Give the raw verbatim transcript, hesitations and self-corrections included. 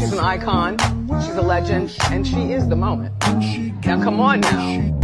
She's an icon, she's a legend, and she is the moment. Now come on now.